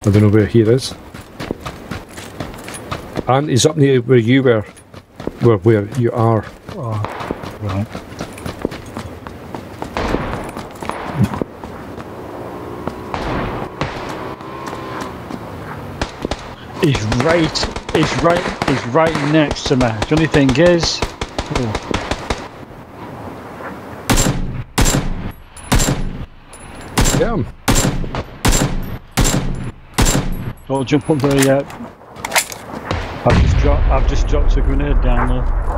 I don't know where he is. And he's up near where you were. Where you are. Oh, right. He's right next to me. The only thing is, Yeah. don't jump up there yet. I've just dropped a grenade down there.